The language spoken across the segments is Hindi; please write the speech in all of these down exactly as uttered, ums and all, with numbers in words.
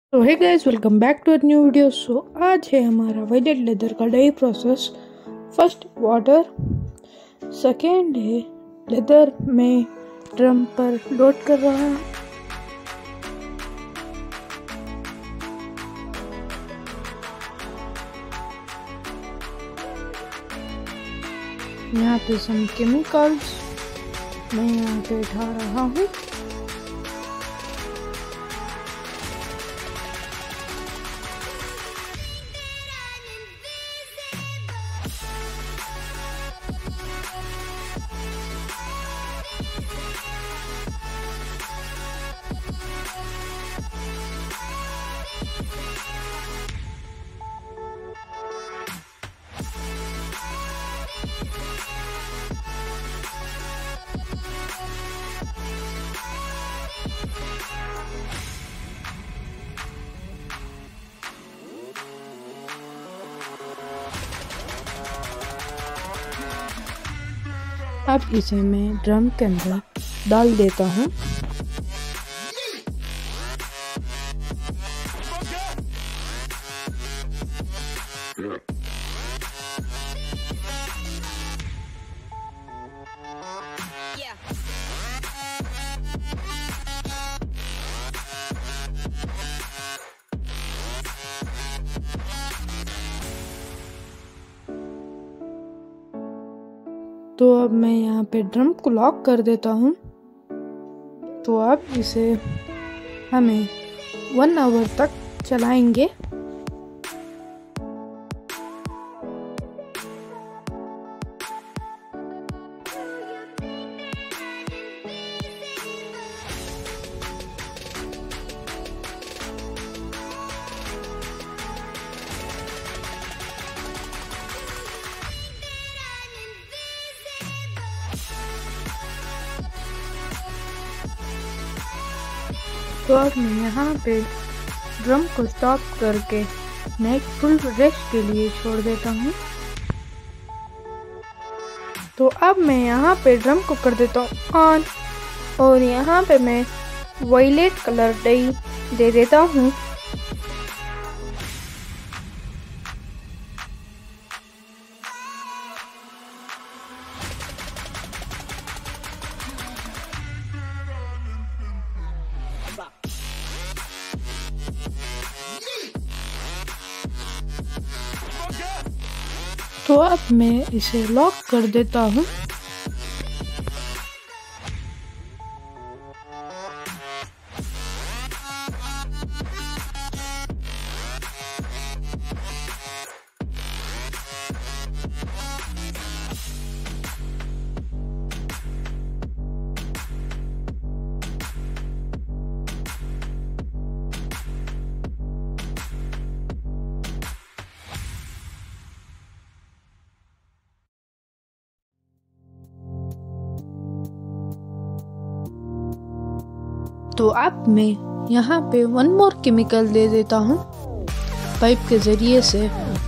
तो hey guys, welcome back to a new video. So आज है हमारा वायलेट लेदर का dye process. First water, second है लेदर में ड्रम पर लोड कर रहा है। यहाँ पे सम केमिकल्स मैं यहाँ पे उठा रहा हूँ। अब इसे मैं ड्रम के अंदर डाल देता हूँ। तो अब मैं यहाँ पे ड्रम को लॉक कर देता हूँ। तो अब इसे हमें वन आवर तक चलाएंगे। तो अब मैं यहाँ पे ड्रम को स्टॉप करके नेक फुल रेस्ट के लिए छोड़ देता हूँ। तो अब मैं यहाँ पे ड्रम को कर देता हूँ ऑन, और यहाँ पे मैं वायलेट कलर डाई दे देता हूँ। तो अब मैं इसे लॉक कर देता हूँ। तो अब मैं यहाँ पे वन मोर केमिकल दे देता हूँ पाइप के ज़रिए से।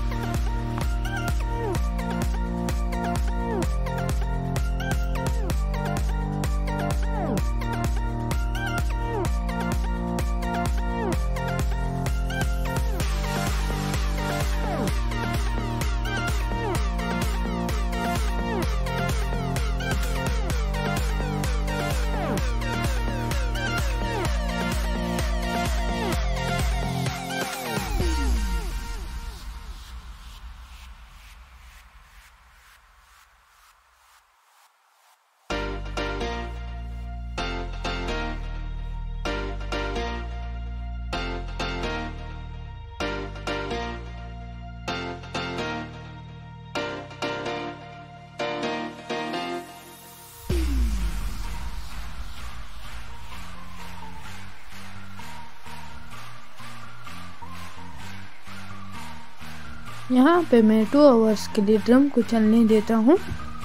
यहाँ पे मैं टू आवर्स के लिए ड्रम को चलने देता हूँ।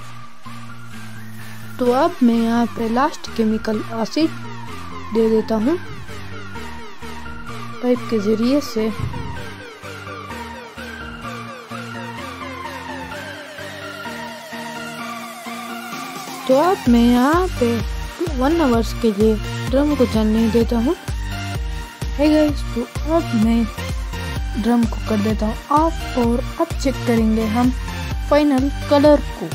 तो अब मैं यहाँ पे लास्ट केमिकल एसिड दे देता हूँ पाइप के ज़रिए से। तो अब मैं यहाँ पे वन आवर्स के लिए ड्रम को चलने देता हूँ। है गाइस, तो अब मैं ड्रम को कर देता हूँ ऑफ और अब चेक करेंगे हम फाइनल कलर को।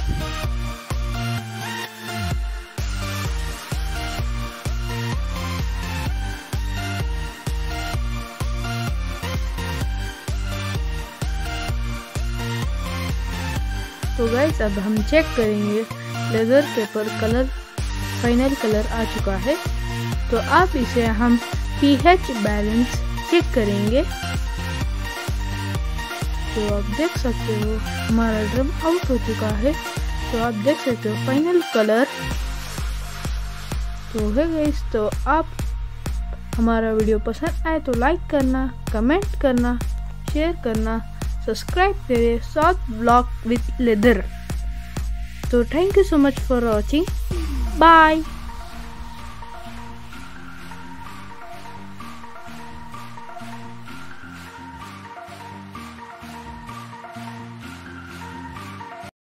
तो गाइस अब हम चेक करेंगे लेदर के पर कलर फाइनल कलर आ चुका है। तो आप इसे हम पीएच बैलेंस चेक करेंगे। तो आप देख सकते हो हमारा ड्रम आउट हो चुका है। तो आप देख सकते हो फाइनल कलर। तो है गाइस, तो आप हमारा वीडियो पसंद आए तो लाइक करना, कमेंट करना, शेयर करना, सब्सक्राइब करें साथ ब्लॉग विथ लेदर। तो thank you so much for watching, bye.